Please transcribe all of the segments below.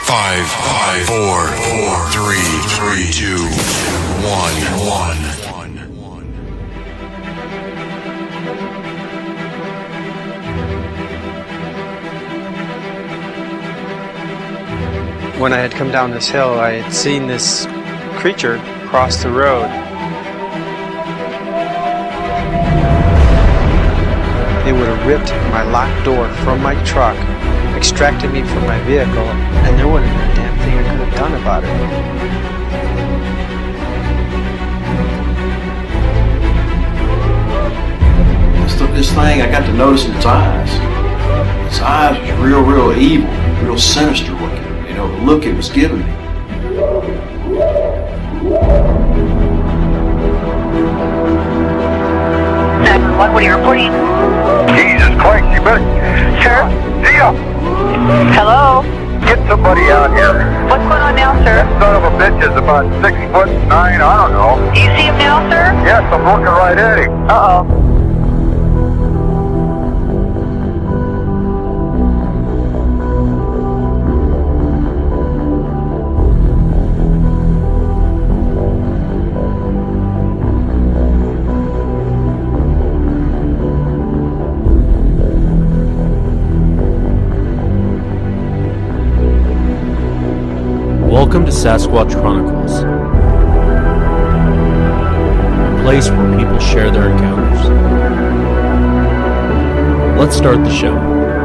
Five, four, three, two, one. When I had come down this hill, I had seen this creature cross the road. They would have ripped my locked door from my truck, extracted me from my vehicle, and there wouldn't have been a damn thing I could have done about it. This thing, I got to notice its eyes. Its eyes was real evil, real sinister looking. You know, the look it was giving me. What are you reporting? Jesus Christ, you better... Sir? Zia! Hello? Get somebody out here. What's going on now, sir? That son of a bitch is about 6'9", I don't know. Do you see him now, sir? Yes, I'm looking right at him. Uh-oh. Welcome to Sasquatch Chronicles, a place where people share their encounters. Let's start the show.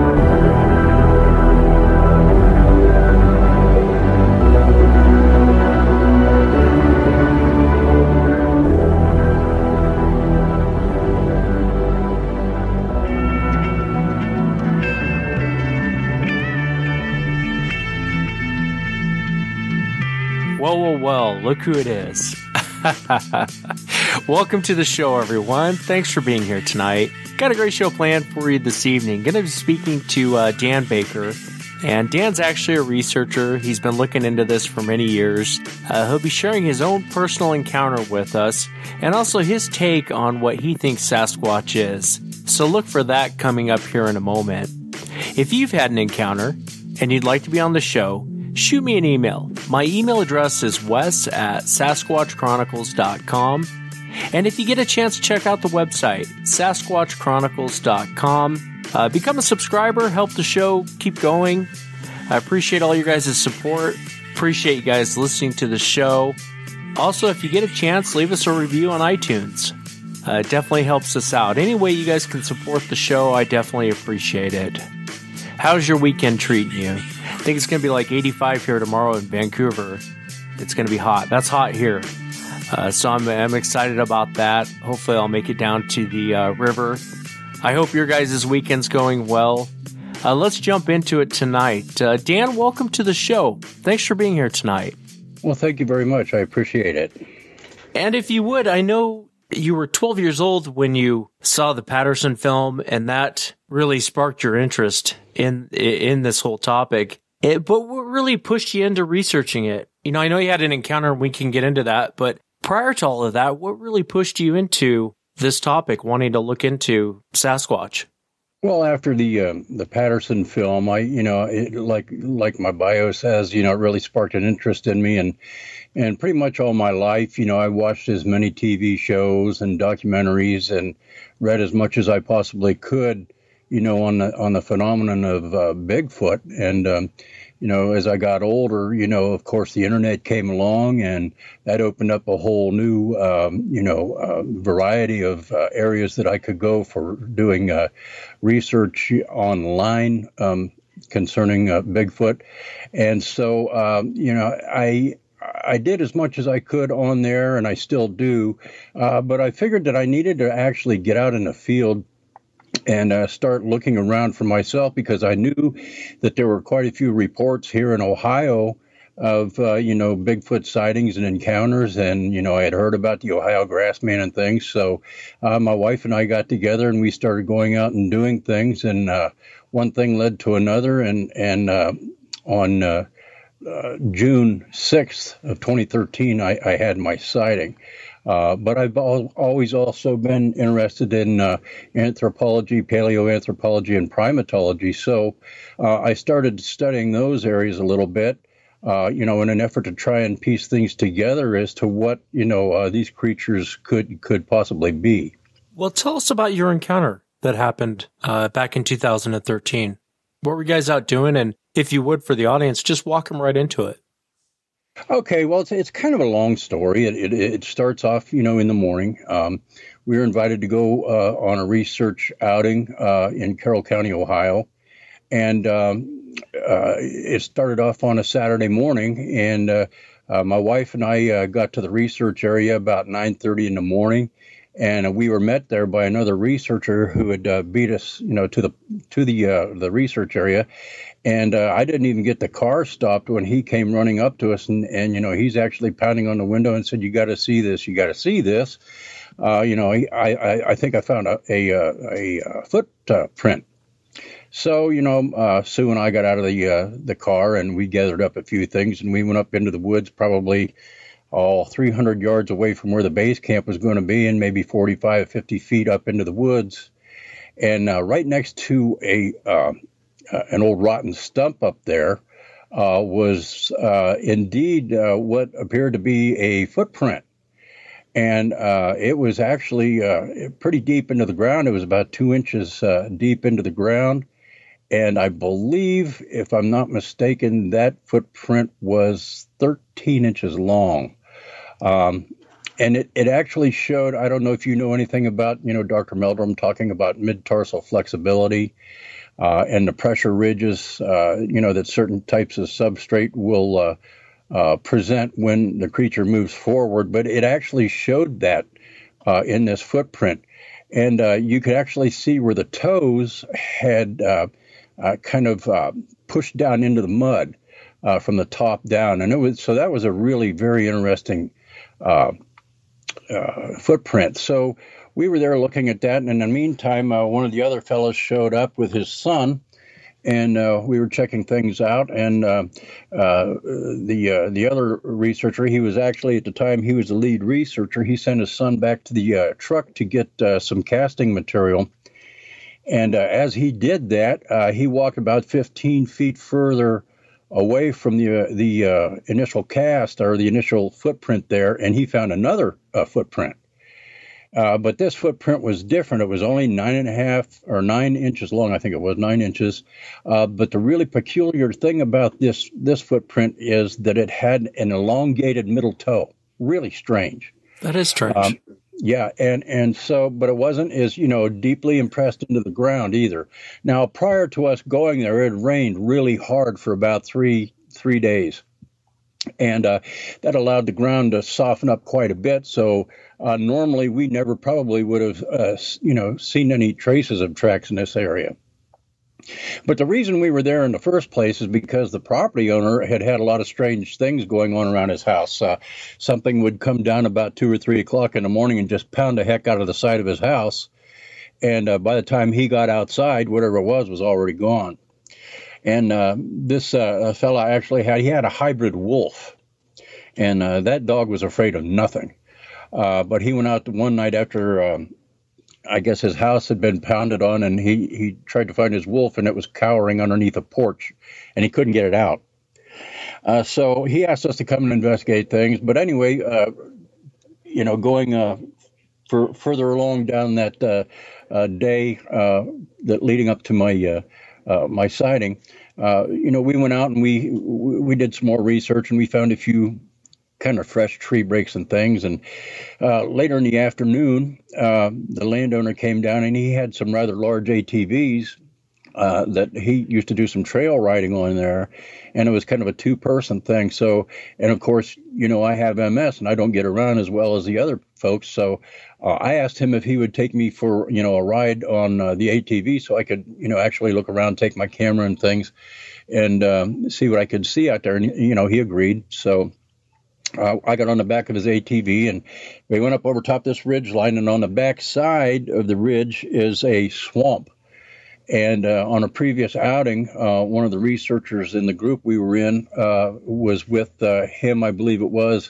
Well, look who it is. Welcome to the show, everyone. Thanks for being here tonight. Got a great show planned for you this evening. Going to be speaking to Dan Baker. And Dan's actually a researcher. He's been looking into this for many years. He'll be sharing his own personal encounter with us and also his take on what he thinks Sasquatch is. So look for that coming up here in a moment. If you've had an encounter and you'd like to be on the show, shoot me an email. My email address is wes@sasquatchchronicles.com. And if you get a chance, check out the website, sasquatchchronicles.com. Become a subscriber, help the show keep going. I appreciate all your guys' support. Appreciate you guys listening to the show. Also, if you get a chance, leave us a review on iTunes. It definitely helps us out. Any way you guys can support the show, I definitely appreciate it. How's your weekend treating you? I think it's going to be like 85 here tomorrow in Vancouver. It's going to be hot. That's hot here. So I'm excited about that. Hopefully I'll make it down to the river. I hope your guys' weekend's going well. Let's jump into it tonight. Dan, welcome to the show. Thanks for being here tonight. Well, thank you very much. I appreciate it. And if you would, I know you were 12 years old when you saw the Patterson film, and that really sparked your interest in this whole topic. But what really pushed you into researching it? You know, I know you had an encounter, and we can get into that, but prior to all of that, what really pushed you into this topic, wanting to look into Sasquatch? Well, after the Patterson film, like my bio says, it really sparked an interest in me, and pretty much all my life, I watched as many TV shows and documentaries and read as much as I possibly could, on the phenomenon of Bigfoot. And as I got older, of course, the internet came along, and that opened up a whole new, variety of areas that I could go for doing research online concerning Bigfoot. And so, I did as much as I could on there, and I still do. But I figured that I needed to actually get out in the field and start looking around for myself, because I knew that there were quite a few reports here in Ohio of, Bigfoot sightings and encounters. And, I had heard about the Ohio grassman and things. So my wife and I got together and we started going out and doing things. And one thing led to another. And on June 6th of 2013, I had my sighting. But I've always also been interested in anthropology, paleoanthropology, and primatology. So I started studying those areas a little bit. in an effort to try and piece things together as to what, these creatures could possibly be. Well, tell us about your encounter that happened back in 2013. What were you guys out doing? And if you would, for the audience, just walk them right into it. Okay, well, it's kind of a long story. It starts off, in the morning. We were invited to go on a research outing in Carroll County, Ohio. And it started off on a Saturday morning. And my wife and I got to the research area about 9:30 in the morning. And we were met there by another researcher who had beat us, to the research area. And I didn't even get the car stopped when he came running up to us, and he's actually pounding on the window and said, "You got to see this! You got to see this!" I think I found a footprint. So Sue and I got out of the car, and we gathered up a few things, and we went up into the woods, probably 300 yards away from where the base camp was going to be, and maybe 45, 50 feet up into the woods, and right next to an old rotten stump up there was indeed what appeared to be a footprint. And it was actually pretty deep into the ground. It was about 2 inches deep into the ground. And I believe, if I'm not mistaken, that footprint was 13 inches long. And it actually showed, I don't know if you know anything about, Dr. Meldrum talking about mid-tarsal flexibility. And the pressure ridges, that certain types of substrate will present when the creature moves forward. But it actually showed that in this footprint. And you could actually see where the toes had kind of pushed down into the mud from the top down. And that was a really very interesting footprint. So we were there looking at that, and in the meantime, one of the other fellows showed up with his son, and we were checking things out. And the other researcher, he was actually, at the time, he was the lead researcher. He sent his son back to the truck to get some casting material. And as he did that, he walked about 15 feet further away from the initial cast, or the initial footprint there, and he found another footprint. But this footprint was different. It was only 9 inches long. I think it was 9 inches. But the really peculiar thing about this footprint is that it had an elongated middle toe. Really strange. That is strange. Yeah, and so, but it wasn't as, deeply impressed into the ground either. Now, prior to us going there, it had rained really hard for about three days. And that allowed the ground to soften up quite a bit. So normally we never probably would have, seen any traces of tracks in this area. But the reason we were there in the first place is because the property owner had a lot of strange things going on around his house. Something would come down about 2 or 3 o'clock in the morning and just pound the heck out of the side of his house. And by the time he got outside, whatever it was already gone. And this fella actually had a hybrid wolf, and that dog was afraid of nothing. But he went out one night after, I guess his house had been pounded on, and he tried to find his wolf, and it was cowering underneath a porch, and he couldn't get it out. So he asked us to come and investigate things. But anyway, going further along down that day that leading up to my sighting, we went out and we did some more research, and we found a few kind of fresh tree breaks and things. And later in the afternoon, the landowner came down, and he had some rather large ATVs that he used to do some trail riding on there, and it was kind of a two-person thing. So, and of course, I have MS, and I don't get around as well as the other folks. So I asked him if he would take me for, a ride on the ATV so I could, actually look around, take my camera and things, and see what I could see out there. And, he agreed. So I got on the back of his ATV, and we went up over top this ridge line, and on the back side of the ridge is a swamp. And on a previous outing, one of the researchers in the group we were in was with him, I believe it was,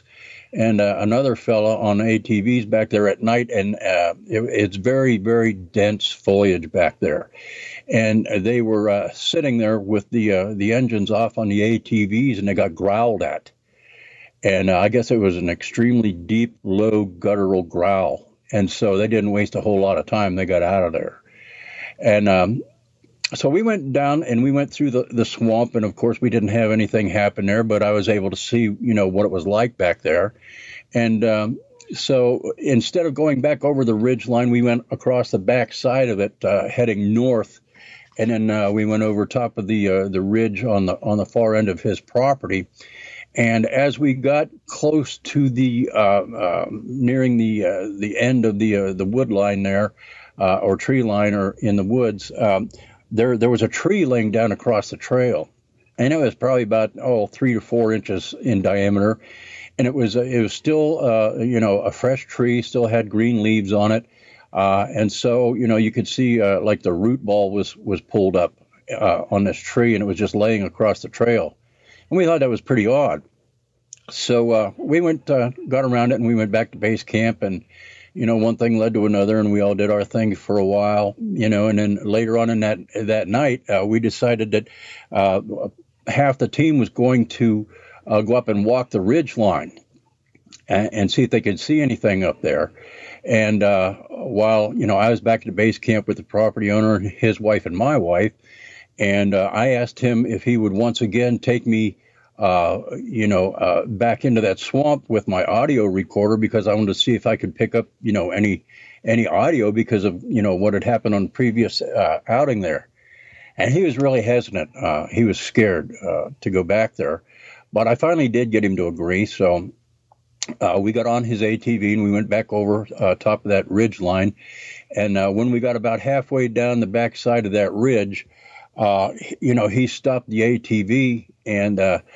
and another fella on ATVs back there at night, and it's very, very dense foliage back there. And they were sitting there with the engines off on the ATVs, and they got growled at. And I guess it was an extremely deep, low, guttural growl. And so they didn't waste a whole lot of time. They got out of there. And so we went down and we went through the swamp. And, of course, we didn't have anything happen there, but I was able to see, what it was like back there. And so instead of going back over the ridge line, we went across the back side of it, heading north. And then we went over top of the ridge on the far end of his property. And as we got close to the nearing the end of the wood line there, or tree line, or in the woods, there was a tree laying down across the trail, and it was probably about 3 to 4 inches in diameter, and it was still a fresh tree, still had green leaves on it, and so you could see like the root ball was pulled up on this tree, and it was just laying across the trail. And we thought that was pretty odd. So we got around it, and we went back to base camp, and, one thing led to another, and we all did our thing for a while, and then later on in that night, we decided that half the team was going to go up and walk the ridge line and see if they could see anything up there. And while, I was back at the base camp with the property owner, his wife, and my wife, and I asked him if he would once again take me back into that swamp with my audio recorder, because I wanted to see if I could pick up, any audio because of, what had happened on previous outing there. And he was really hesitant. He was scared to go back there. But I finally did get him to agree. So we got on his ATV and we went back over top of that ridge line. And when we got about halfway down the backside of that ridge, he stopped the ATV and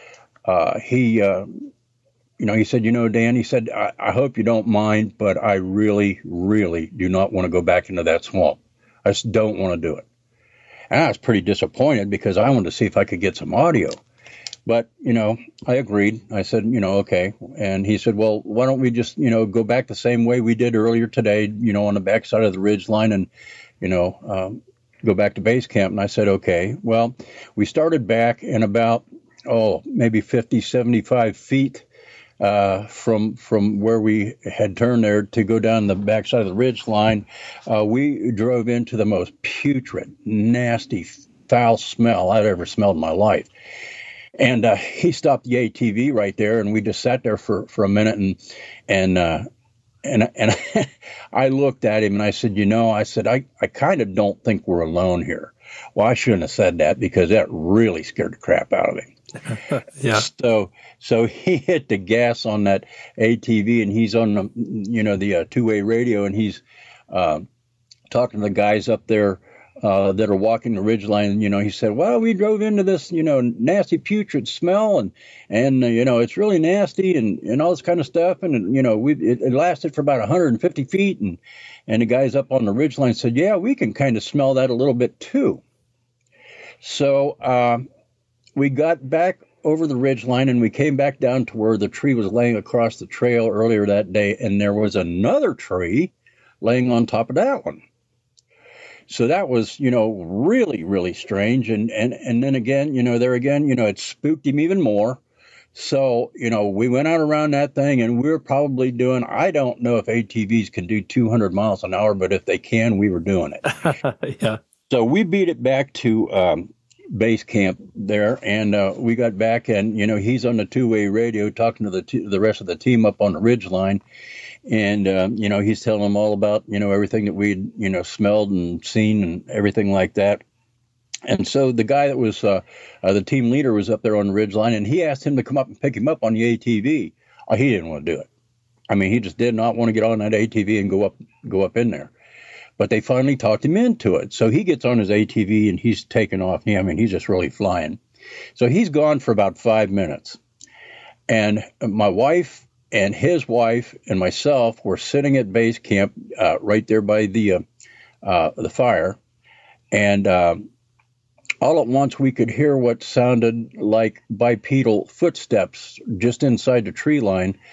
he said, Dan, he said, I hope you don't mind, but I really, really do not want to go back into that swamp. I just don't want to do it. And I was pretty disappointed because I wanted to see if I could get some audio. But, I agreed. I said, okay. And he said, well, why don't we just, go back the same way we did earlier today, on the backside of the ridge line and, go back to base camp. And I said, okay. Well, we started back in about, maybe 50, 75 feet from where we had turned there to go down the backside of the ridge line. We drove into the most putrid, nasty, foul smell I'd ever smelled in my life. And he stopped the ATV right there, and we just sat there for a minute, and I looked at him and I said, I kind of don't think we're alone here. Well, I shouldn't have said that because that really scared the crap out of him. Yeah. So he hit the gas on that ATV, and he's on the two-way radio, and he's talking to the guys up there that are walking the ridgeline. He said, well, we drove into this, nasty putrid smell, and it's really nasty and all this kind of stuff. And, it lasted for about 150 feet. And the guys up on the ridgeline said, yeah, we can kind of smell that a little bit too. So we got back over the ridgeline, and we came back down to where the tree was laying across the trail earlier that day. And there was another tree laying on top of that one. So that was, really, really strange. And then again, it spooked him even more. So, we went out around that thing, and we were probably doing, I don't know if ATVs can do 200 miles an hour, but if they can, we were doing it. Yeah. So we beat it back to base camp there, and we got back, and, he's on the two-way radio talking to the rest of the team up on the ridge line. And, he's telling them all about, everything that we'd, smelled and seen and everything like that. And so the guy that was the team leader was up there on the ridgeline, and he asked him to come up and pick him up on the ATV. He didn't want to do it. I mean, he just did not want to get on that ATV and go up in there. But they finally talked him into it. So he gets on his ATV, and he's taking off. He's just really flying. So he's gone for about 5 minutes. And my wife and his wife and myself were sitting at base camp right there by the fire. And all at once, we could hear what sounded like bipedal footsteps just inside the tree line,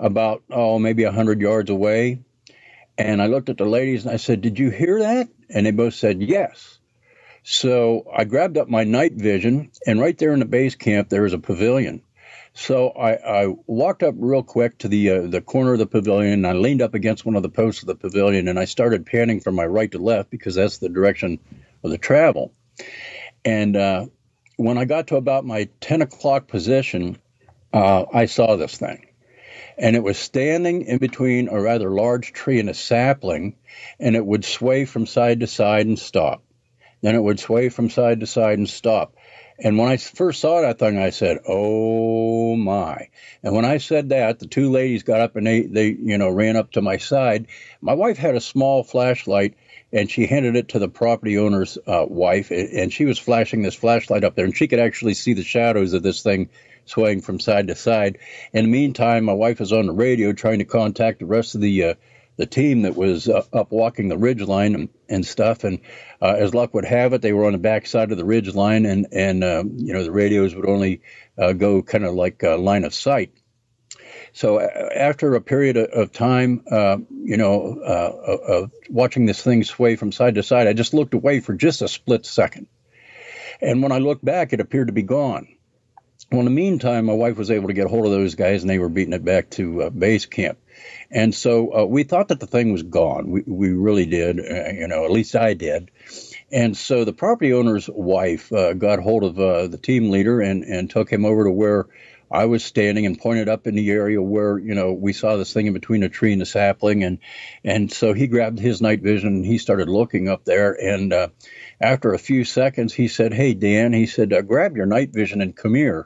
about, maybe 100 yards away. And I looked at the ladies and I said, "Did you hear that?" And they both said, "Yes." So I grabbed up my night vision, and right there in the base camp, there was a pavilion. So I walked up real quick to the corner of the pavilion, and I leaned up against one of the posts of the pavilion, and I started panning from my right to left because that's the direction of the travel. And when I got to about my 10 o'clock position, I saw this thing. And it was standing in between a rather large tree and a sapling, and it would sway from side to side and stop. Then it would sway from side to side and stop. And when I first saw that thing, I said, "Oh my!" And when I said that, the two ladies got up and they ran up to my side. My wife had a small flashlight, and she handed it to the property owner's wife, and she was flashing this flashlight up there, and she could actually see the shadows of this thing swaying from side to side. In the meantime, my wife was on the radio trying to contact the rest of the team that was up walking the ridge line and stuff. And as luck would have it, they were on the back side of the ridge line, and the radios would only go kind of like line of sight. So after a period of time, of watching this thing sway from side to side, I just looked away for just a split second. And when I looked back, it appeared to be gone. Well, in the meantime, my wife was able to get hold of those guys, and they were beating it back to base camp. And so we thought that the thing was gone. We really did, at least I did. And so the property owner's wife got hold of the team leader and took him over to where I was standing and pointed up in the area where, we saw this thing in between a tree and a sapling. And so he grabbed his night vision and he started looking up there. And after a few seconds, he said, "Hey, Dan," he said, "grab your night vision and come here."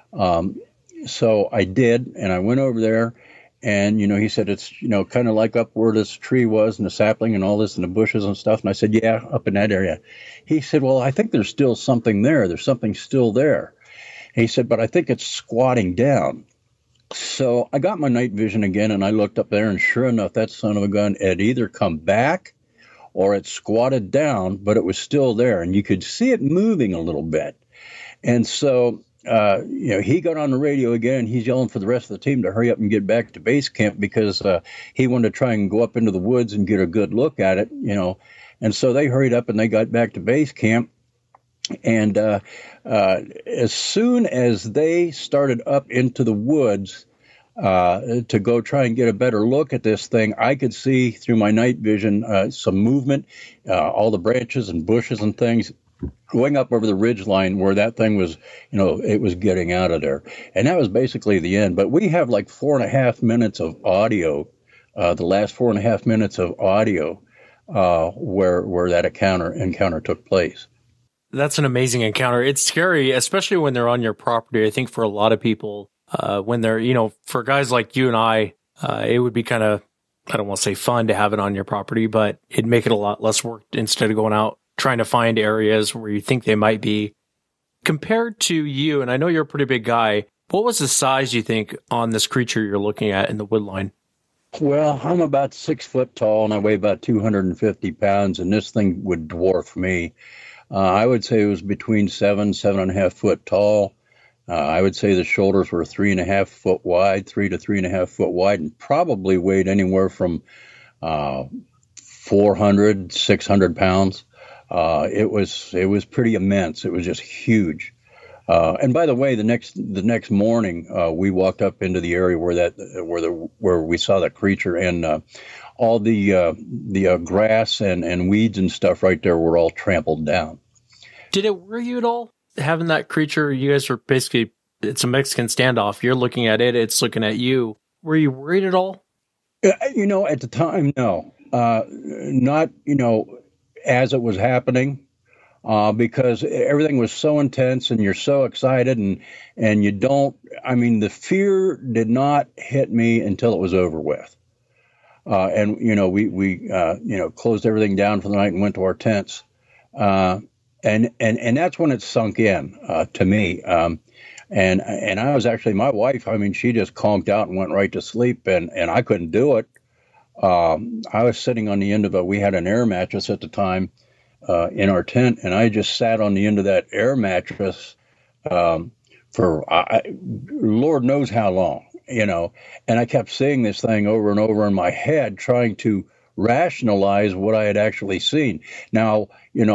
So I did, and I went over there, and, he said, "It's, kind of like up where this tree was and the sapling and all this and the bushes and stuff." And I said, "Yeah, up in that area." He said, "Well, I think there's still something there. There's something still there." And he said, "But I think it's squatting down." So I got my night vision again, and I looked up there, and sure enough, that son of a gun had either come back or it squatted down, but it was still there, and you could see it moving a little bit. And so he got on the radio again. He's yelling for the rest of the team to hurry up and get back to base camp because he wanted to try and go up into the woods and get a good look at it, And so they hurried up and they got back to base camp. And as soon as they started up into the woods to go try and get a better look at this thing, I could see through my night vision some movement, all the branches and bushes and things going up over the ridge line where that thing was, it was getting out of there. And that was basically the end. But we have like 4.5 minutes of audio, the last 4.5 minutes of audio where that encounter took place. That's an amazing encounter. It's scary, especially when they're on your property. I think for a lot of people, when they're, for guys like you and I, it would be kind of, I don't want to say fun to have it on your property, but it'd make it a lot less work instead of going out trying to find areas where you think they might be. Compared to you, and I know you're a pretty big guy, what was the size you think on this creature you're looking at in the woodline? Well, I'm about 6 foot tall and I weigh about 250 pounds, and this thing would dwarf me. I would say it was between 7.5 foot tall. I would say the shoulders were 3.5 foot wide, 3 to 3.5 foot wide, and probably weighed anywhere from 400, 600 pounds. It was pretty immense. It was just huge. And by the way, the next morning, we walked up into the area where we saw that creature, and all the grass and weeds and stuff right there were all trampled down. Did it worry you at all having that creature? You guys were basically, it's a Mexican standoff. You're looking at it, it's looking at you. Were you worried at all? At the time, no, not as it was happening. Because everything was so intense and you're so excited and the fear did not hit me until it was over with. We closed everything down for the night and went to our tents. And that's when it sunk in, to me. And I was actually, my wife, she just conked out and went right to sleep, and I couldn't do it. I was sitting on the end of we had an air mattress at the time, in our tent, and I just sat on the end of that air mattress for Lord knows how long. and I kept seeing this thing over and over in my head, trying to rationalize what I had actually seen. Now,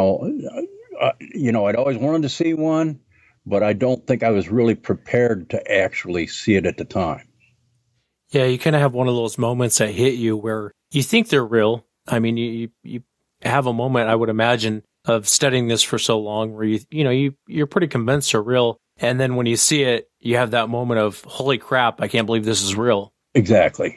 I'd always wanted to see one, but I don't think I was really prepared to actually see it at the time. Yeah, you kind of have one of those moments that hit you where you think they're real. I mean, you have a moment, I would imagine, of studying this for so long where you're pretty convinced they're real. And then when you see it, you have that moment of, holy crap, I can't believe this is real. Exactly.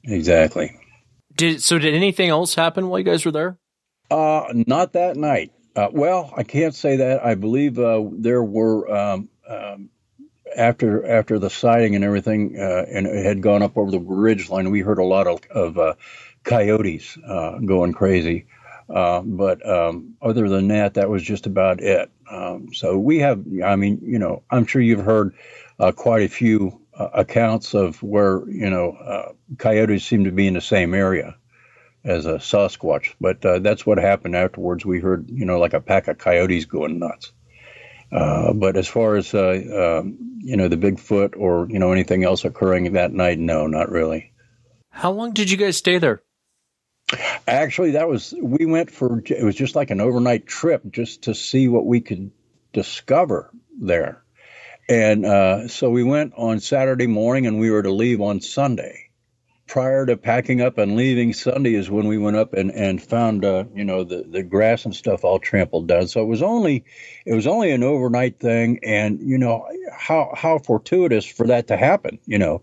Did anything else happen while you guys were there? Not that night. Well, I can't say that. I believe there were, after the sighting and everything, and it had gone up over the ridge line, we heard a lot of coyotes going crazy. But other than that, that was just about it. So we have, I'm sure you've heard quite a few accounts of where, coyotes seem to be in the same area as a Sasquatch. But that's what happened afterwards. We heard, like a pack of coyotes going nuts. But as far as, the Bigfoot or, anything else occurring that night, no, not really. How long did you guys stay there? Actually, it was just like an overnight trip just to see what we could discover there. And so we went on Saturday morning and we were to leave on Sunday. Prior to packing up and leaving Sunday is when we went up and found, the grass and stuff all trampled down. So it was only an overnight thing. And, how fortuitous for that to happen,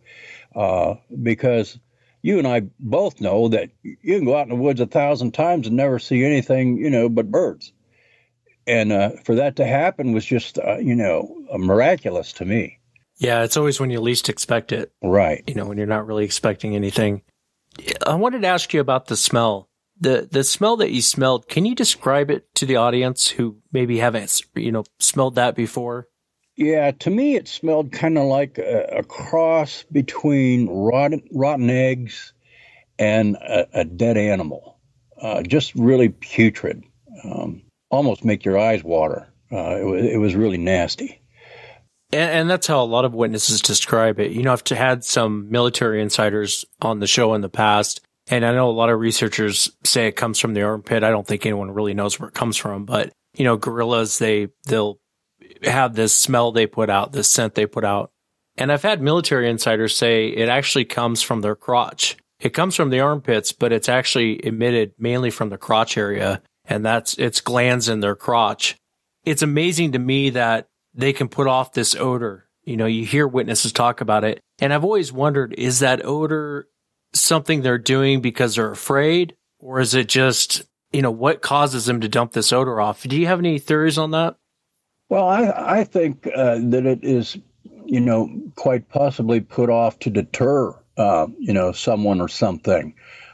because you and I both know that you can go out in the woods 1,000 times and never see anything, but birds. And for that to happen was just, miraculous to me. Yeah, it's always when you least expect it. Right. When you're not really expecting anything. I wanted to ask you about the smell. The smell that you smelled, can you describe it to the audience who maybe haven't, smelled that before? Yeah, to me, it smelled kind of like a cross between rotten eggs and a dead animal. Just really putrid. Almost make your eyes water. It was really nasty. And that's how a lot of witnesses describe it. I've had some military insiders on the show in the past, and I know a lot of researchers say it comes from the armpit. I don't think anyone really knows where it comes from, but, gorillas, they'll have this smell they put out, this scent they put out. And I've had military insiders say it actually comes from their crotch. It comes from the armpits, but it's actually emitted mainly from the crotch area, and it's glands in their crotch. It's amazing to me that they can put off this odor. You hear witnesses talk about it, and I've always wondered, is that odor something they're doing because they're afraid, or is it just, what causes them to dump this odor off? Do you have any theories on that? Well, I think that it is, quite possibly put off to deter, someone or something.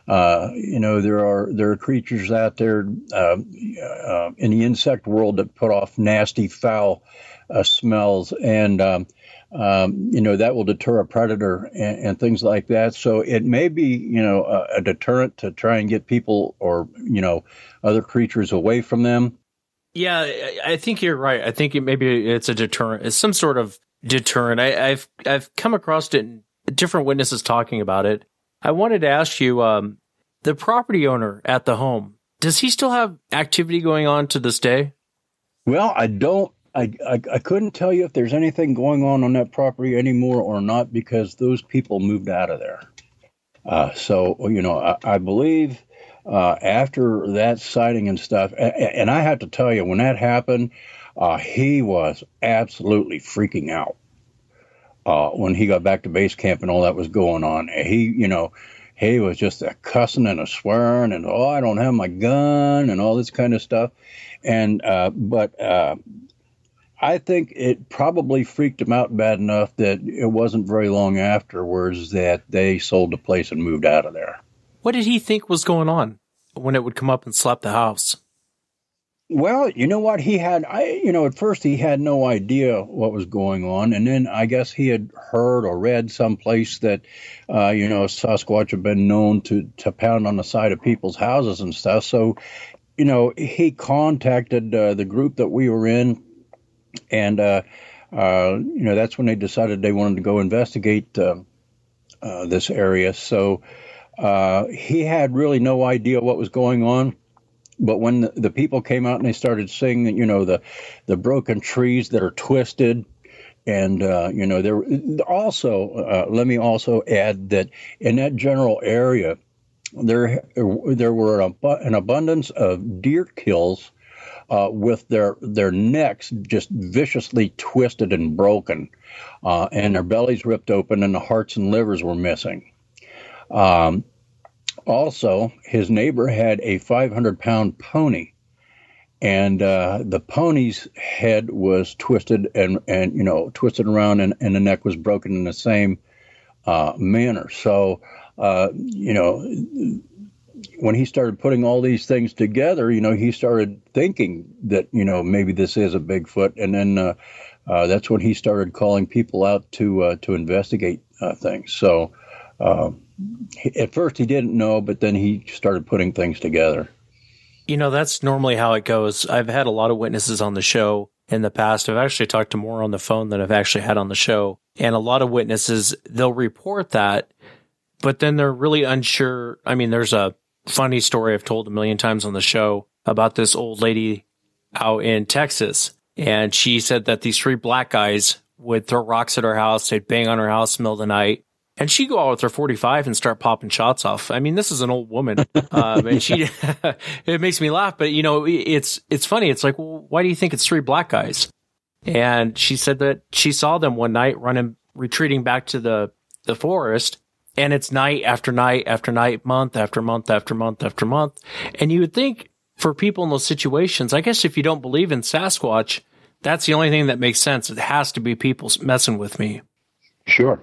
There are creatures out there in the insect world that put off nasty, foul smells, and that will deter a predator and things like that. So it may be, a deterrent to try and get people or other creatures away from them. Yeah, I think you're right. I think maybe it's a deterrent. It's some sort of deterrent. I've come across it in different witnesses talking about it. I wanted to ask you, the property owner at the home, does he still have activity going on to this day? Well, I couldn't tell you if there's anything going on that property anymore or not, because those people moved out of there. I believe after that sighting and stuff, and I have to tell you, when that happened, he was absolutely freaking out. When he got back to base camp and all that was going on, he was just cussing and swearing and, I don't have my gun and all this kind of stuff. And, but I think it probably freaked him out bad enough that it wasn't very long afterwards that they sold the place and moved out of there. What did he think was going on when it would come up and slap the house? Well, you know what? At first he had no idea what was going on. And then I guess he had heard or read someplace that, Sasquatch had been known to pound on the side of people's houses and stuff. So, he contacted the group that we were in. And, that's when they decided they wanted to go investigate this area. So he had really no idea what was going on. But when the people came out and they started seeing, the broken trees that are twisted, and there also let me also add that in that general area, there were an abundance of deer kills with their necks just viciously twisted and broken, and their bellies ripped open, and the hearts and livers were missing. Also, his neighbor had a 500-pound pony, and the pony's head was twisted and twisted around, and the neck was broken in the same manner. So, when he started putting all these things together, he started thinking that, maybe this is a Bigfoot. And then that's when he started calling people out to investigate things. So at first he didn't know, but then he started putting things together. That's normally how it goes. I've had a lot of witnesses on the show in the past. I've actually talked to more on the phone than I've actually had on the show. And a lot of witnesses, they'll report that, but then they're really unsure. I mean, there's a funny story I've told a million times on the show about this old lady out in Texas. And she said that these three black guys would throw rocks at her house. They'd bang on her house in the middle of the night. And she'd go out with her 45 and start popping shots off. I mean, this is an old woman. And she, it makes me laugh, but it's funny. It's like, well, why do you think it's three black guys? And she said that she saw them one night retreating back to the forest. And it's night after night after night, month after month after month after month. And you would think for people in those situations, I guess if you don't believe in Sasquatch, that's the only thing that makes sense. It has to be people messing with me. Sure.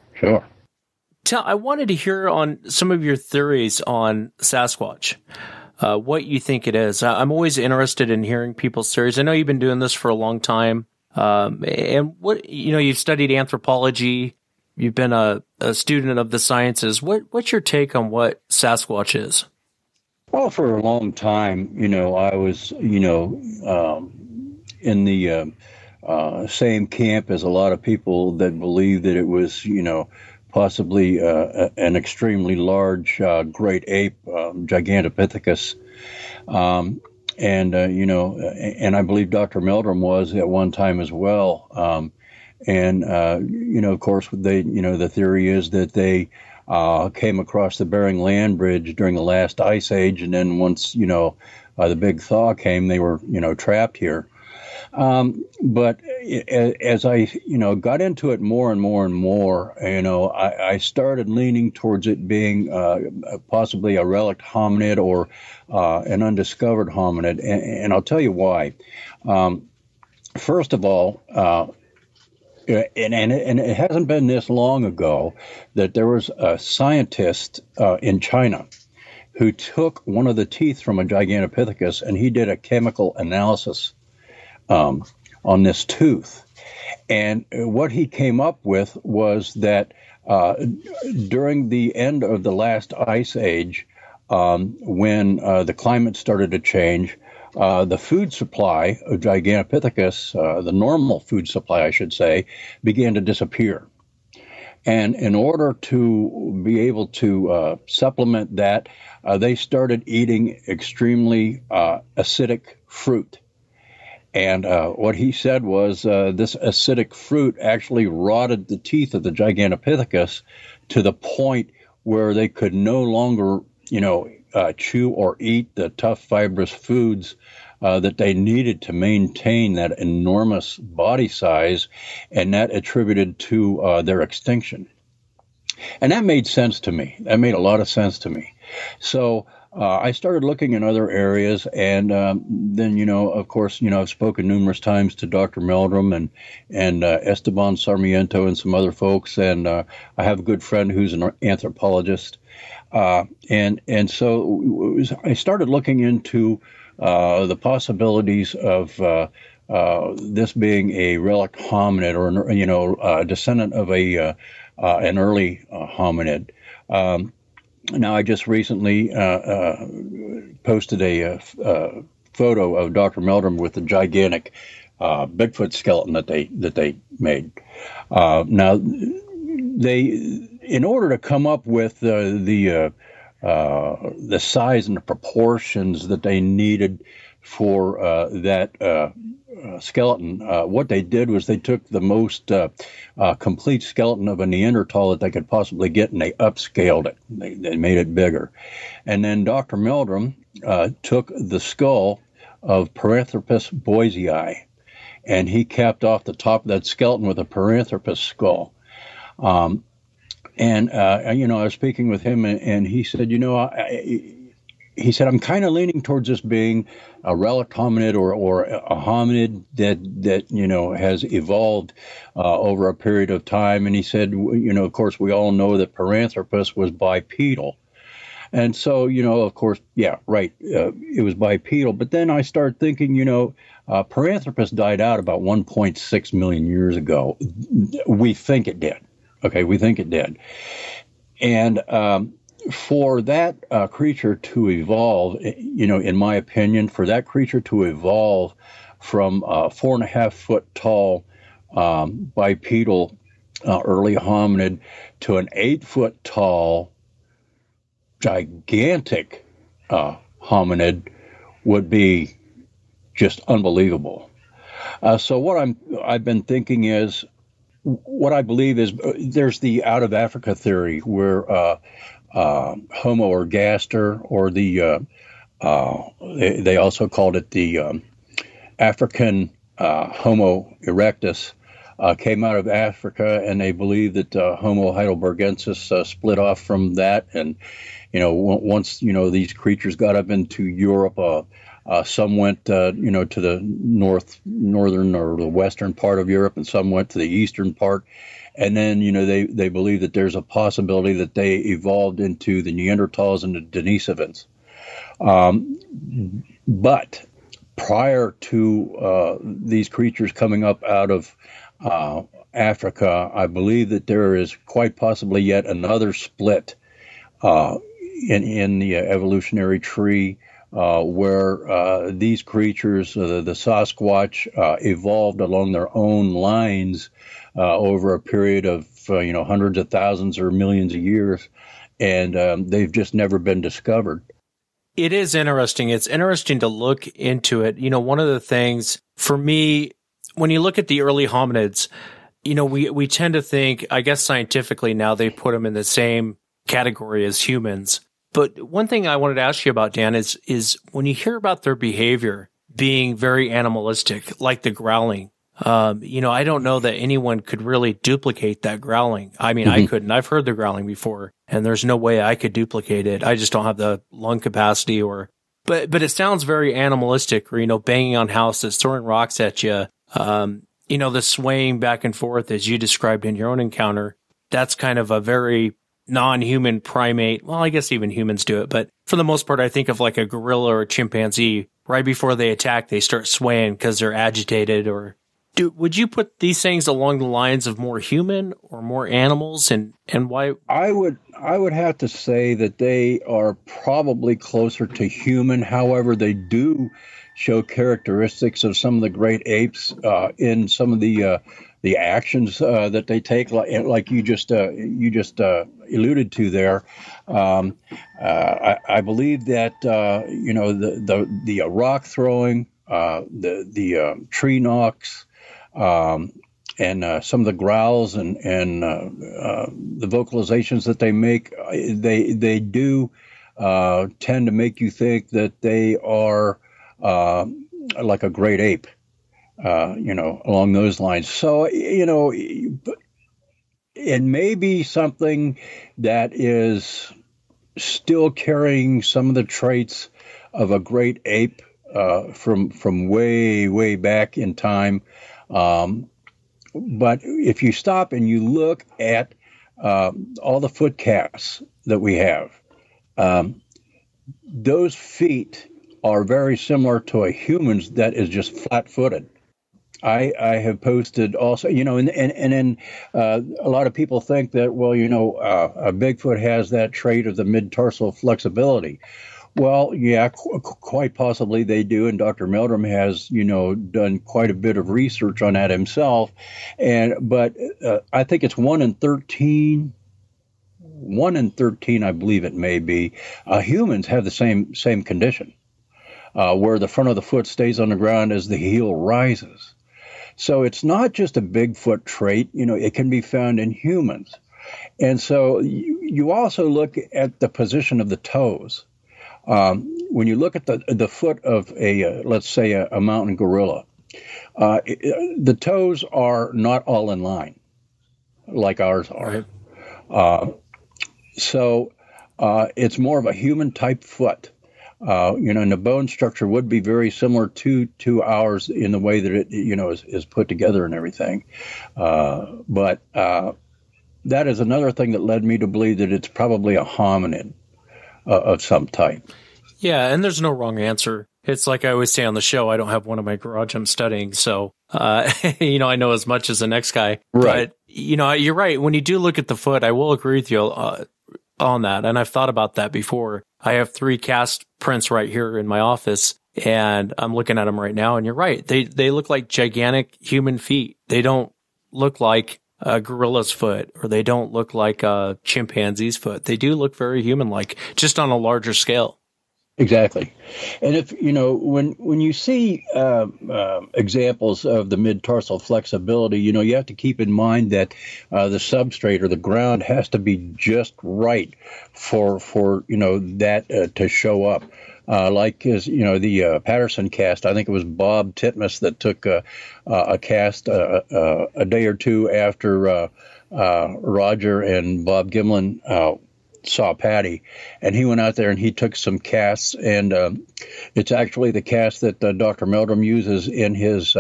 I wanted to hear on some of your theories on Sasquatch, what you think it is. I'm always interested in hearing people's theories. I know you've been doing this for a long time. And you've studied anthropology. You've been a student of the sciences. What's your take on what Sasquatch is? Well, for a long time, I was, in the same camp as a lot of people that believed that it was, possibly an extremely large great ape, Gigantopithecus. And I believe Dr. Meldrum was at one time as well. Of course, the theory is that they came across the Bering Land Bridge during the last ice age, and then once the big thaw came, they were trapped here. But as I got into it more and more and more, I started leaning towards it being possibly a relict hominid or an undiscovered hominid, and I'll tell you why. First of all, and it hasn't been this long ago that there was a scientist in China who took one of the teeth from a Gigantopithecus, and he did a chemical analysis on this tooth. And what he came up with was that during the end of the last ice age, when the climate started to change, the food supply of Gigantopithecus, the normal food supply, I should say, began to disappear. And in order to be able to supplement that, they started eating extremely acidic fruit. And what he said was this acidic fruit actually rotted the teeth of the Gigantopithecus to the point where they could no longer, chew or eat the tough, fibrous foods that they needed to maintain that enormous body size, and that attributed to their extinction. And that made sense to me. That made a lot of sense to me. So I started looking in other areas, and then, of course, I've spoken numerous times to Dr. Meldrum and Esteban Sarmiento and some other folks, and I have a good friend who's an anthropologist. And so I started looking into the possibilities of this being a relict hominid, or a descendant of an early hominid. Now, I just recently posted a photo of Dr. Meldrum with the gigantic Bigfoot skeleton that they made. Now, in order to come up with the size and the proportions that they needed for that skeleton, what they did was they took the most complete skeleton of a Neanderthal that they could possibly get, and they upscaled it. They made it bigger. And then Dr. Meldrum took the skull of Paranthropus boisei, and he capped off the top of that skeleton with a Paranthropus skull. I was speaking with him, and he said, he said, I'm kind of leaning towards this being a relic hominid or a hominid that has evolved over a period of time. And he said, of course, we all know that Paranthropus was bipedal. And so, of course, yeah, right, it was bipedal. But then I started thinking, Paranthropus died out about 1.6 million years ago. We think it did. Okay, we think it did. And for that creature to evolve, in my opinion, for that creature to evolve from a 4.5 foot tall bipedal early hominid to an 8 foot tall gigantic hominid would be just unbelievable. So what I've been thinking is, what I believe is there's the out of Africa theory where Homo ergaster, or they also called it the African Homo erectus, came out of Africa, and they believe that Homo heidelbergensis split off from that. And once these creatures got up into Europe, some went to the northern or the western part of Europe, and some went to the eastern part. And then they believe that there's a possibility that they evolved into the Neanderthals and the Denisovans. But prior to these creatures coming up out of Africa, I believe that there is quite possibly yet another split in the evolutionary tree, where these creatures, the Sasquatch, evolved along their own lines over a period of hundreds of thousands or millions of years, and they've just never been discovered. It is interesting. It's interesting to look into it. One of the things for me, when you look at the early hominids, we tend to think, I guess scientifically now, they put them in the same category as humans. But one thing I wanted to ask you about, Dan, is when you hear about their behavior being very animalistic, like the growling, I don't know that anyone could really duplicate that growling. I mean, I couldn't. I've heard the growling before, and there's no way I could duplicate it. I just don't have the lung capacity but it sounds very animalistic, or, banging on houses, throwing rocks at you, the swaying back and forth as you described in your own encounter. That's kind of a very non-human primate. Well, I guess even humans do it, but for the most part, I think of like a gorilla or a chimpanzee. Right before they attack, they start swaying because they're agitated. Or would you put these things along the lines of more human or more animals, and why? I would have to say that they are probably closer to human. However, they do show characteristics of some of the great apes in some of the actions that they take, like you just alluded to there. I believe that the rock throwing, the tree knocks, and some of the growls and the vocalizations that they make, they do tend to make you think that they are like a great ape. Along those lines. So, it may be something that is still carrying some of the traits of a great ape from way, way back in time. But if you stop and you look at all the foot casts that we have, those feet are very similar to a human's that is just flat-footed. I have posted also, and then a lot of people think that, well, a Bigfoot has that trait of the mid-tarsal flexibility. Well, yeah, quite possibly they do, and Dr. Meldrum has, done quite a bit of research on that himself. But I think it's 1 in 13 1 in 13, I believe it may be, humans have the same condition, where the front of the foot stays on the ground as the heel rises. So it's not just a Bigfoot trait, it can be found in humans. And so you also look at the position of the toes. When you look at the foot of let's say a mountain gorilla, the toes are not all in line like ours are. Right. So it's more of a human type foot. And the bone structure would be very similar to ours in the way that it, is put together and everything. But that is another thing that led me to believe that it's probably a hominid of some type. Yeah, and there's no wrong answer. It's like I always say on the show, I don't have one in my garage I'm studying, so, I know as much as the next guy. Right. But, you're right. When you do look at the foot, I will agree with you on that, and I've thought about that before. I have 3 cast prints right here in my office, and I'm looking at them right now, and you're right. They look like gigantic human feet. They don't look like a gorilla's foot, or they don't look like a chimpanzee's foot. They do look very human-like, just on a larger scale. Exactly. And if, when you see examples of the mid-tarsal flexibility, you have to keep in mind that the substrate or the ground has to be just right for that to show up. Like as the Patterson cast, I think it was Bob Titmus that took a cast a day or two after Roger and Bob Gimlin saw Patty, and he went out there and he took some casts, and it's actually the cast that Dr. Meldrum uses in his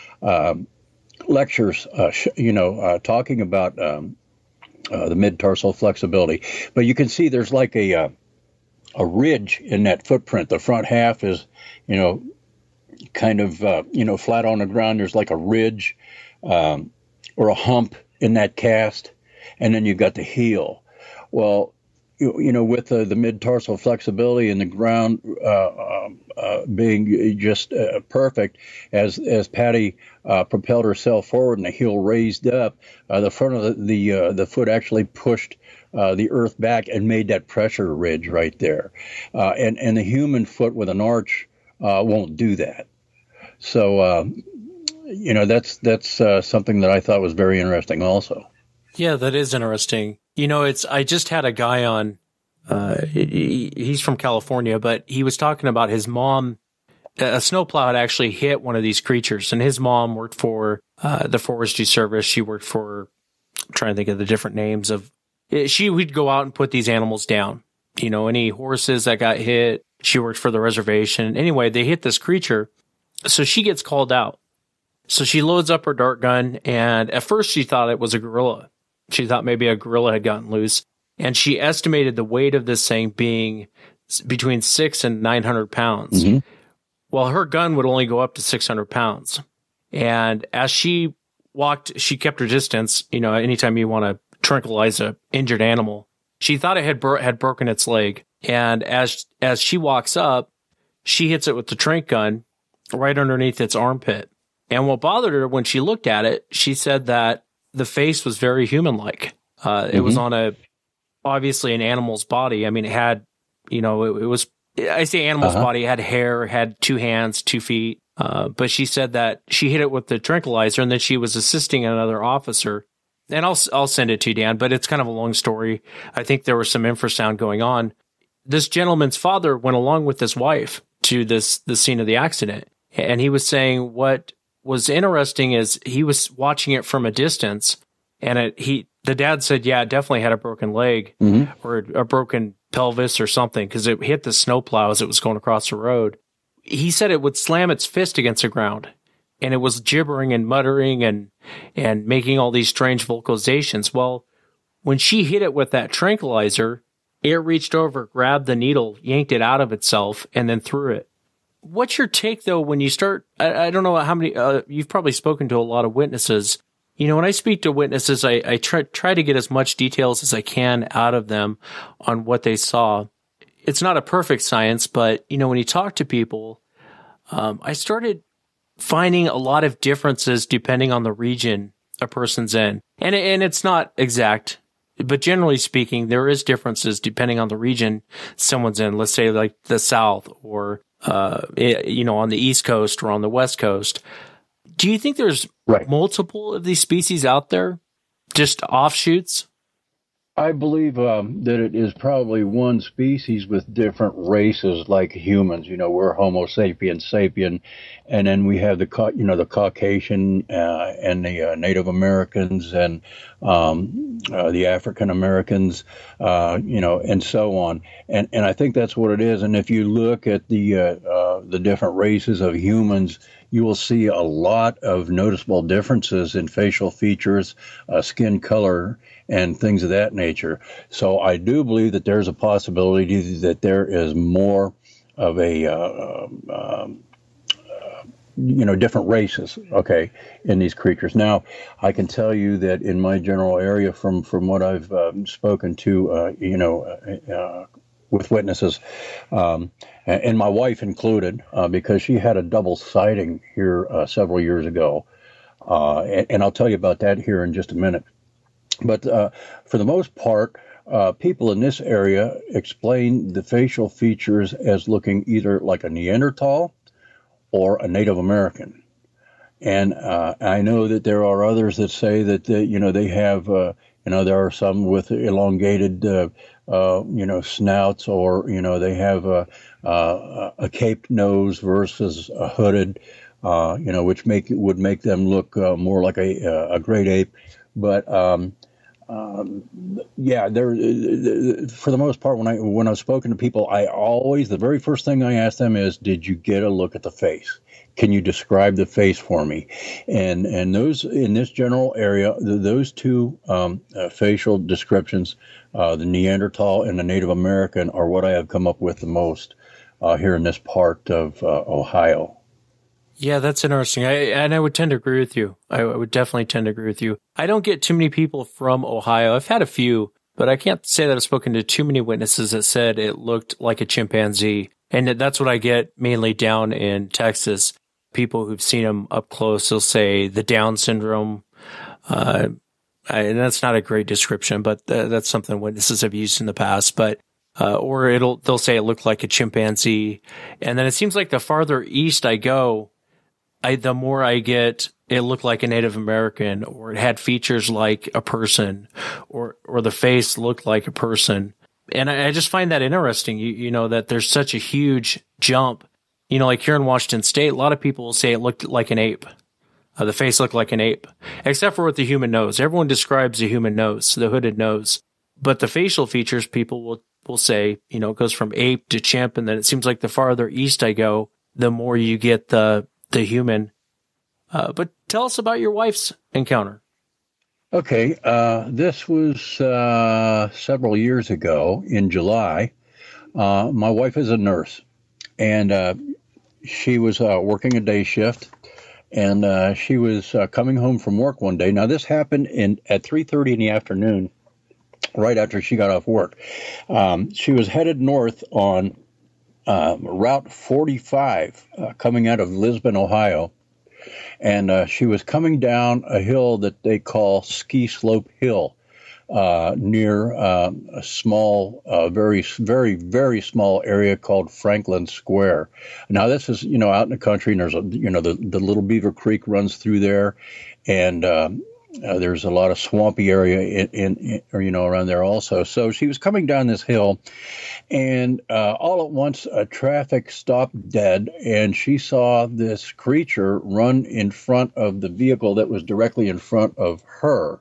lectures, talking about the mid-tarsal flexibility. But you can see there's like a ridge in that footprint. The front half is, kind of, flat on the ground. There's like a ridge or a hump in that cast, and then you've got the heel. Well, with the mid-tarsal flexibility and the ground being just perfect, as Patty propelled herself forward and the heel raised up, the front of the foot actually pushed the earth back and made that pressure ridge right there. And the human foot with an arch won't do that. So, that's something that I thought was very interesting also. Yeah, that is interesting. I just had a guy on, he's from California, but he was talking about his mom. A snowplow had actually hit one of these creatures, and his mom worked for the Forestry Service. She worked for, I'm trying to think of the different names of, she would go out and put these animals down. Any horses that got hit, she worked for the reservation. Anyway, they hit this creature, so she gets called out. So she loads up her dart gun, and at first she thought it was a gorilla. She thought maybe a gorilla had gotten loose, and she estimated the weight of this thing being between 600 and 900 pounds. Mm-hmm. Well, her gun would only go up to 600 pounds. And as she walked, she kept her distance. Anytime you want to tranquilize an injured animal, she thought it had broken its leg. And as she walks up, she hits it with the tranq gun right underneath its armpit. And what bothered her when she looked at it, she said that the face was very human-like. It was on obviously an animal's body. I mean, it had, it was, I say animal's body, it had hair, had 2 hands, 2 feet. But she said that she hit it with the tranquilizer, and then she was assisting another officer. And I'll send it to you, Dan, but it's kind of a long story. I think there was some infrasound going on. This gentleman's father went along with his wife to the scene of the accident. And he was saying what was interesting is he was watching it from a distance, and the dad said, yeah, it definitely had a broken leg or a broken pelvis or something, because it hit the snowplow as it was going across the road. He said it would slam its fist against the ground, and it was gibbering and muttering and making all these strange vocalizations. Well, when she hit it with that tranquilizer, it reached over, grabbed the needle, yanked it out of itself, and then threw it. What's your take, though, when you start, I don't know how many, you've probably spoken to a lot of witnesses. When I speak to witnesses, I try to get as much details as I can out of them on what they saw. It's not a perfect science, but, when you talk to people, I started finding a lot of differences depending on the region a person's in. And it's not exact. but generally speaking, there is differences depending on the region someone's in. Let's say like the South or, on the East Coast or on the West Coast. Do you think there's multiple of these species out there? Just offshoots? I believe that it is probably one species with different races, like humans. We're Homo sapiens sapien, and then we have the Caucasian and the Native Americans and the African Americans, and so on. And I think that's what it is. And if you look at the different races of humans, you will see a lot of noticeable differences in facial features, skin color, and things of that nature. So I do believe that there's a possibility that there is more of a, different races, in these creatures. Now, I can tell you that in my general area, from what I've spoken to, with witnesses, and my wife included, because she had a double sighting here several years ago, and I'll tell you about that here in just a minute. But for the most part, people in this area explain the facial features as looking either like a Neanderthal or a Native American. And I know that there are others that say that, they have, there are some with elongated, snouts, or, they have a caped nose versus a hooded, which would make them look more like a great ape. But for the most part, when I've spoken to people, the very first thing I ask them is, did you get a look at the face? Can you describe the face for me? And those in this general area, those two facial descriptions, the Neanderthal and the Native American, are what I have come up with the most here in this part of Ohio. Yeah, that's interesting. I would tend to agree with you. I would definitely tend to agree with you. I don't get too many people from Ohio. I've had a few, but I can't say that I've spoken to too many witnesses that said it looked like a chimpanzee. And that's what I get mainly down in Texas. People who've seen them up close, they'll say the Down syndrome. And that's not a great description, but that's something witnesses have used in the past. But or they'll say it looked like a chimpanzee. And then it seems like the farther east I go, the more I get, it looked like a Native American, or it had features like a person, or the face looked like a person. And I just find that interesting, that there's such a huge jump. Like here in Washington State, a lot of people will say it looked like an ape. The face looked like an ape, except for with the human nose. Everyone describes the human nose, the hooded nose. But the facial features, people will say, it goes from ape to chimp. And then it seems like the farther east I go, the more you get the human. But tell us about your wife's encounter. Okay. This was several years ago in July. My wife is a nurse, and she was working a day shift, and she was coming home from work one day. Now, this happened at 3:30 in the afternoon, right after she got off work. She was headed north on Route 45, coming out of Lisbon, Ohio. And she was coming down a hill that they call Ski Slope Hill, near a small, very, very, very small area called Franklin Square. Now, this is, out in the country, and there's the Little Beaver Creek runs through there, and there's a lot of swampy area around there also. So she was coming down this hill, and all at once traffic stopped dead, and she saw this creature run in front of the vehicle that was directly in front of her.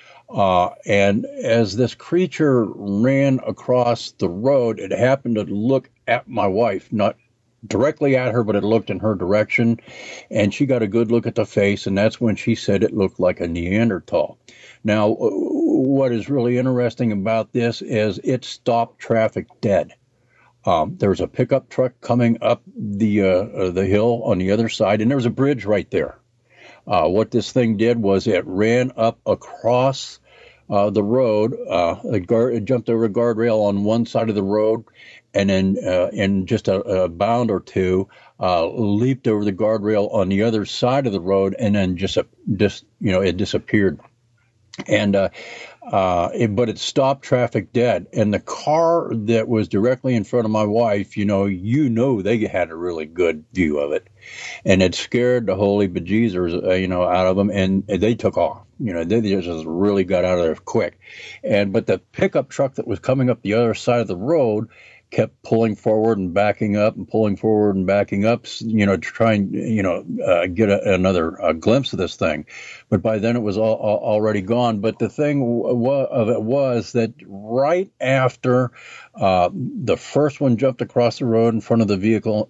And as this creature ran across the road, it happened to look at my wife, not directly at her, but it looked in her direction, and she got a good look at the face, and that's when she said it looked like a Neanderthal. Now, what is really interesting about this is it stopped traffic dead. There was a pickup truck coming up the hill on the other side, and there was a bridge right there. What this thing did was it ran up across the road, it jumped over a guardrail on one side of the road, and then in just a bound or two, leaped over the guardrail on the other side of the road, and then it disappeared. And but it stopped traffic dead. And the car that was directly in front of my wife, they had a really good view of it, and it scared the holy bejesus, out of them, and they took off. They just really got out of there quick. But the pickup truck that was coming up the other side of the road kept pulling forward and backing up and pulling forward and backing up, to try and, get another glimpse of this thing. But by then it was already gone. But the thing of it was that right after the first one jumped across the road in front of the vehicle,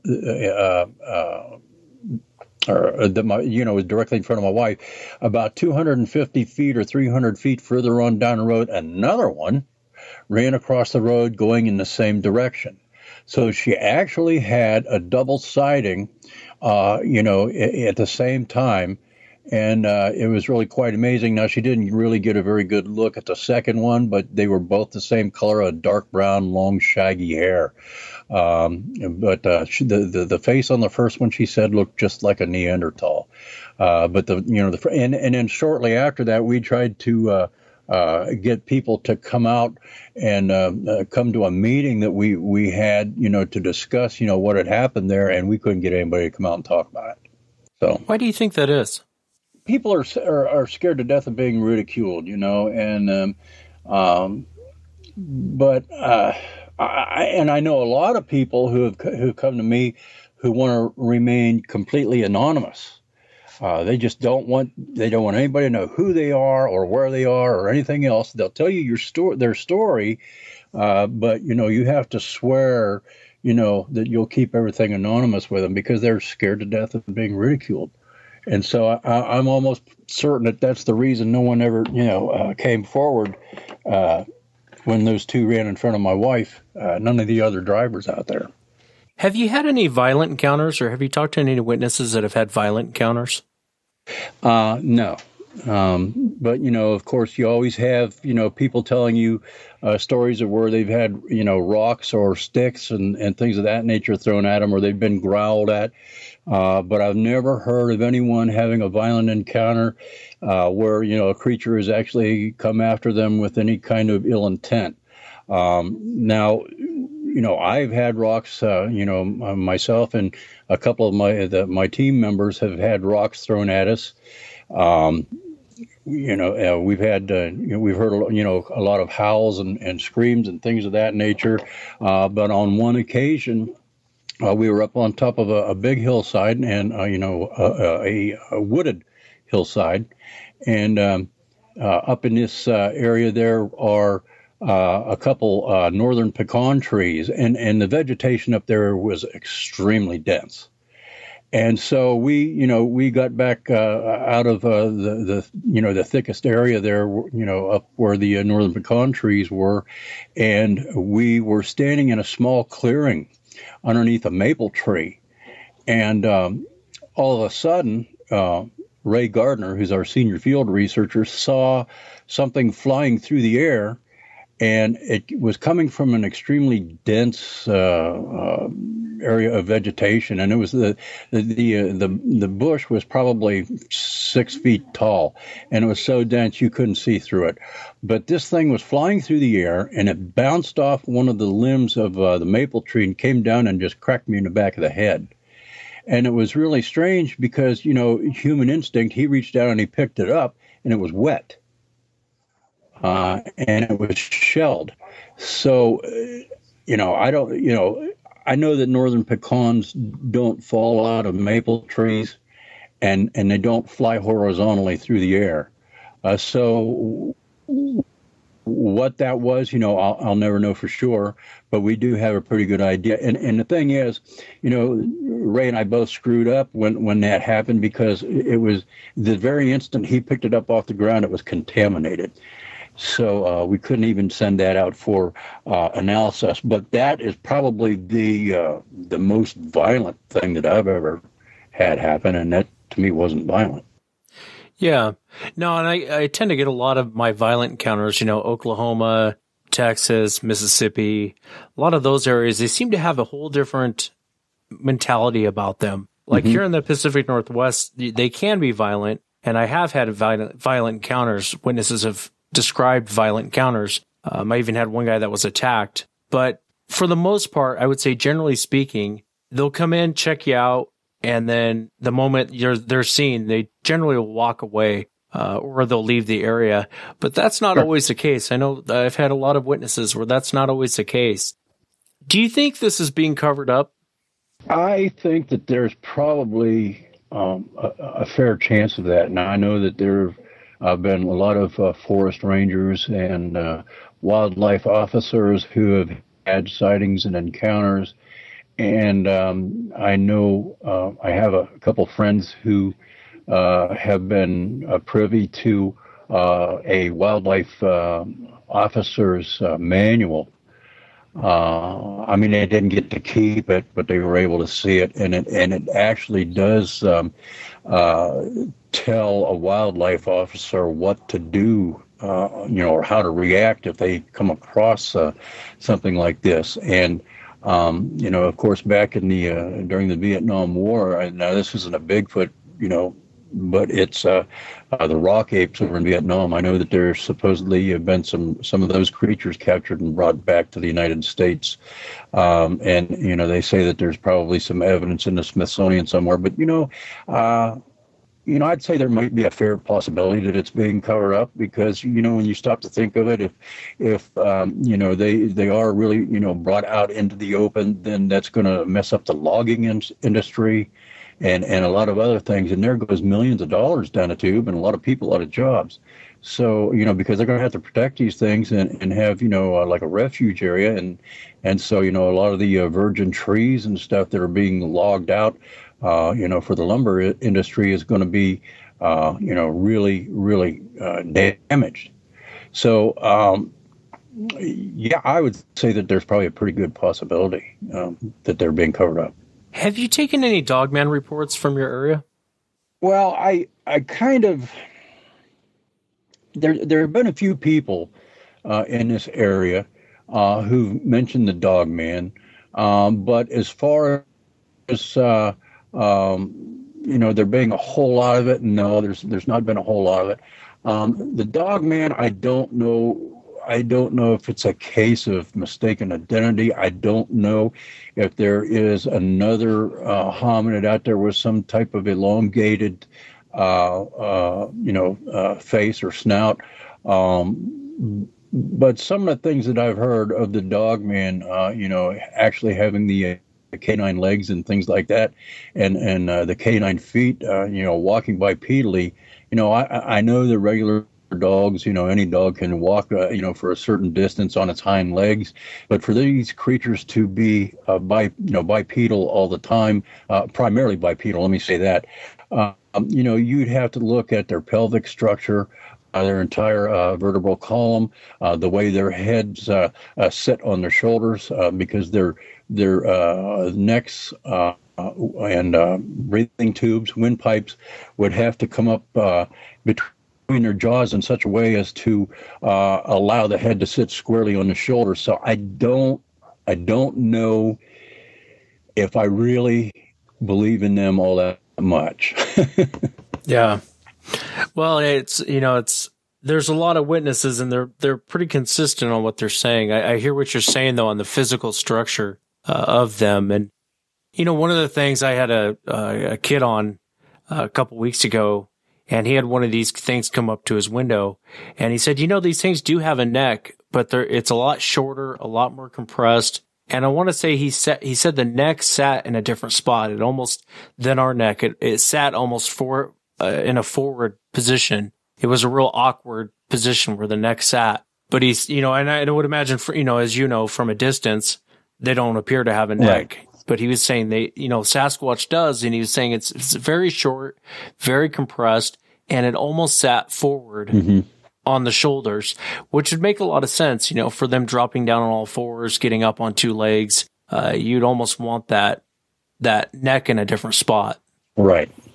was directly in front of my wife, about 250 feet or 300 feet further on down the road, another one ran across the road going in the same direction. So she actually had a double sighting, at the same time. And it was really quite amazing. Now, she didn't really get a very good look at the second one, but they were both the same color, a dark brown, long, shaggy hair. But the face on the first one, she said, looked just like a Neanderthal. But and then shortly after that, we tried to get people to come out and come to a meeting that we had, to discuss, what had happened there, and we couldn't get anybody to come out and talk about it. So why do you think that is? People are scared to death of being ridiculed, but I know a lot of people who come to me who want to remain completely anonymous. They just don't want anybody to know who they are or where they are or anything else. They'll tell you their story, but you have to swear, that you'll keep everything anonymous with them because they're scared to death of being ridiculed. And so I'm almost certain that that's the reason no one ever, came forward when those two ran in front of my wife. None of the other drivers out there. Have you had any violent encounters, or have you talked to any witnesses that have had violent encounters? No. But, of course, you always have, people telling you stories of where they've had, rocks or sticks and things of that nature thrown at them, or they've been growled at. But I've never heard of anyone having a violent encounter where, a creature has actually come after them with any kind of ill intent. Now, I've had rocks, myself and a couple of my team members have had rocks thrown at us. We've heard, a lot of howls and screams and things of that nature. But on one occasion, we were up on top of a big hillside and, a wooded hillside. And up in this area, there are a couple northern pecan trees, and the vegetation up there was extremely dense. And so we got back out of the thickest area there, up where the northern pecan trees were, and we were standing in a small clearing underneath a maple tree. And all of a sudden, Ray Gardner, who's our senior field researcher, saw something flying through the air, and it was coming from an extremely dense area of vegetation, and it was the bush was probably 6 feet tall, and it was so dense you couldn't see through it. But this thing was flying through the air, and it bounced off one of the limbs of the maple tree and came down and just cracked me in the back of the head. And it was really strange because, human instinct, he reached out and he picked it up, and it was wet. And it was shelled. So, I know that northern pecans don't fall out of maple trees, and they don't fly horizontally through the air. So what that was, I'll never know for sure, but we do have a pretty good idea. And the thing is, Ray and I both screwed up when that happened, because it was the very instant he picked it up off the ground, it was contaminated. So we couldn't even send that out for analysis. But that is probably the most violent thing that I've ever had happen, and that to me wasn't violent. Yeah. No, and I tend to get a lot of my violent encounters, Oklahoma, Texas, Mississippi, a lot of those areas, they seem to have a whole different mentality about them. Like here in the Pacific Northwest, they can be violent, And I have had violent encounters. Witnesses have described violent encounters. I even had one guy that was attacked. But for the most part, I would say, generally speaking, they'll come in, check you out, and then the moment they're seen, they generally will walk away, or they'll leave the area. But that's not always the case. I know I've had a lot of witnesses where that's not always the case. Do you think this is being covered up? I think that there's probably a fair chance of that. Now, I know that there have been a lot of forest rangers and wildlife officers who have had sightings and encounters. And I know I have a couple friends who have been privy to a wildlife officer's manual. I mean, they didn't get to keep it, but they were able to see it, and it actually does tell a wildlife officer what to do, or how to react if they come across something like this. And of course, back in the during the Vietnam War, now this isn't a Bigfoot, but it's the rock apes over in Vietnam. I know that there supposedly have been some of those creatures captured and brought back to the United States. And they say that there's probably some evidence in the Smithsonian somewhere. But I'd say there might be a fair possibility that it's being covered up because when you stop to think of it, if they are really brought out into the open, then that's going to mess up the logging industry. And a lot of other things, and there goes millions of dollars down the tube, and a lot of people out of jobs. So because they're going to have to protect these things and have like a refuge area, and so a lot of the virgin trees and stuff that are being logged out, for the lumber industry is going to be really damaged. So I would say that there's probably a pretty good possibility that they're being covered up. Have you taken any dogman reports from your area? Well, I kind of, there have been a few people in this area who've mentioned the dogman, but as far as there being a whole lot of it, no, there's not been a whole lot of it. The dogman, I don't know if it's a case of mistaken identity. I don't know if there is another hominid out there with some type of elongated, face or snout. But some of the things that I've heard of the dogman, actually having the canine legs and things like that, and the canine feet, walking bipedally. I know the regular dogs, any dog can walk, for a certain distance on its hind legs, but for these creatures to be bipedal all the time, primarily bipedal, let me say that, you'd have to look at their pelvic structure, their entire vertebral column, the way their heads sit on their shoulders, because their necks and breathing tubes, windpipes would have to come up between their jaws in such a way as to allow the head to sit squarely on the shoulder. So I don't know if I really believe in them all that much. Yeah. Well, there's a lot of witnesses and they're pretty consistent on what they're saying. I hear what you're saying though on the physical structure of them. And one of the things I had a kid on a couple weeks ago, and he had one of these things come up to his window, and he said, these things do have a neck, but it's a lot shorter, a lot more compressed. And I want to say he said the neck sat in a different spot. It almost than our neck. It sat almost in a forward position. It was a real awkward position where the neck sat. But he's, and I would imagine, as from a distance, they don't appear to have a neck. Right. But he was saying Sasquatch does, and he was saying it's very short, very compressed, and it almost sat forward on the shoulders, which would make a lot of sense, for them dropping down on all fours, getting up on two legs. You'd almost want that neck in a different spot. Right.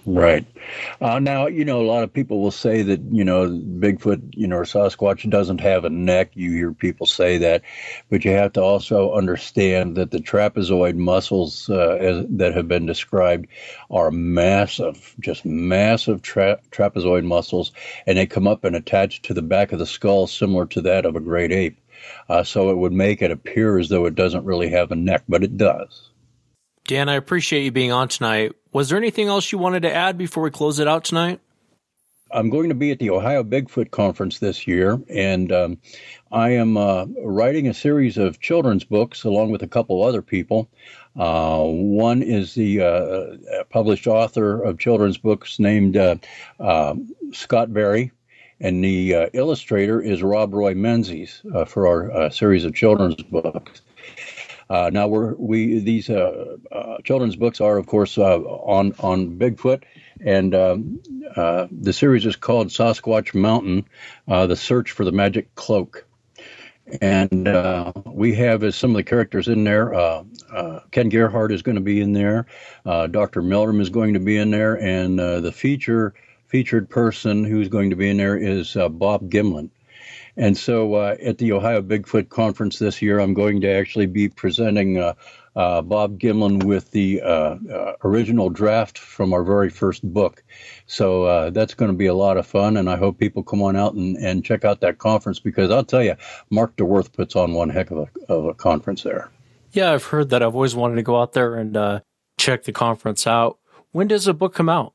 Right. Now, a lot of people will say that, Bigfoot, or Sasquatch doesn't have a neck. You hear people say that. But you have to also understand that the trapezoid muscles that have been described are massive, just massive trapezoid muscles. And they come up and attach to the back of the skull, similar to that of a great ape. So it would make it appear as though it doesn't really have a neck, but it does. Dan, I appreciate you being on tonight. Was there anything else you wanted to add before we close it out tonight? I'm going to be at the Ohio Bigfoot Conference this year, and I am writing a series of children's books along with a couple other people. One is the published author of children's books named Scott Berry, and the illustrator is Rob Roy Menzies for our series of children's books. Now these children's books are, of course, on Bigfoot, and the series is called Sasquatch Mountain: The Search for the Magic Cloak. And we have as some of the characters in there. Ken Gerhardt is going to be in there. Dr. Meldrum is going to be in there, and the featured person who's going to be in there is Bob Gimlin. And so at the Ohio Bigfoot Conference this year, I'm going to actually be presenting Bob Gimlin with the original draft from our very first book. So that's going to be a lot of fun, and I hope people come on out and check out that conference, because I'll tell you, Mark DeWorth puts on one heck of a conference there. Yeah, I've heard that. I've always wanted to go out there and check the conference out. When does the book come out?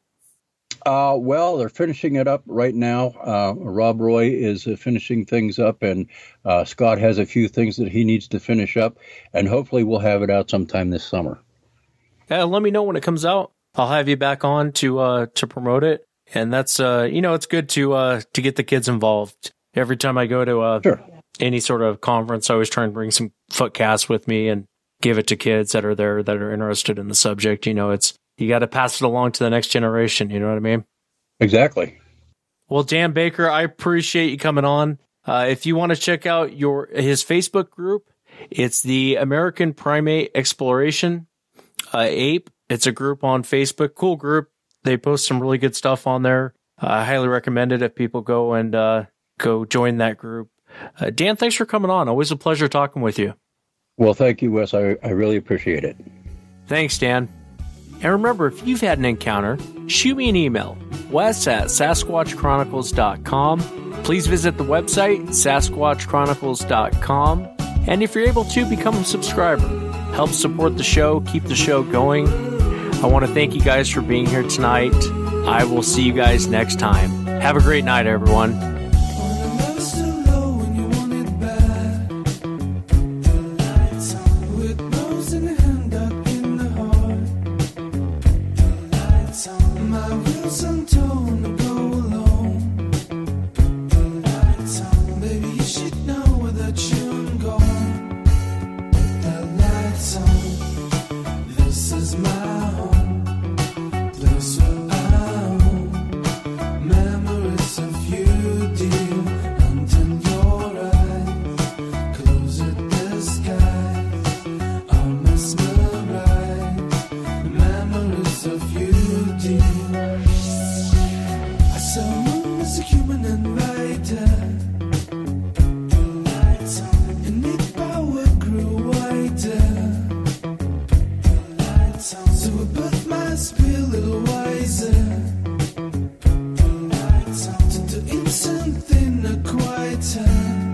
Well, they're finishing it up right now. Rob Roy is finishing things up, and Scott has a few things that he needs to finish up, and hopefully we'll have it out sometime this summer. Let me know when it comes out. I'll have you back on to promote it, and that's it's good to get the kids involved. Every time I go to Sure. any sort of conference, I always try and bring some footcasts with me and give it to kids that are there that are interested in the subject. You got to pass it along to the next generation. You know what I mean? Exactly. Well, Dan Baker, I appreciate you coming on. If you want to check out his Facebook group, it's the American Primate Exploration Ape. It's a group on Facebook. Cool group. They post some really good stuff on there. I highly recommend it if people go and go join that group. Dan, thanks for coming on. Always a pleasure talking with you. Well, thank you, Wes. I really appreciate it. Thanks, Dan. And remember, if you've had an encounter, shoot me an email, wes@sasquatchchronicles.com. Please visit the website, sasquatchchronicles.com. And if you're able to, become a subscriber. Help support the show, keep the show going. I want to thank you guys for being here tonight. I will see you guys next time. Have a great night, everyone. Something quieter.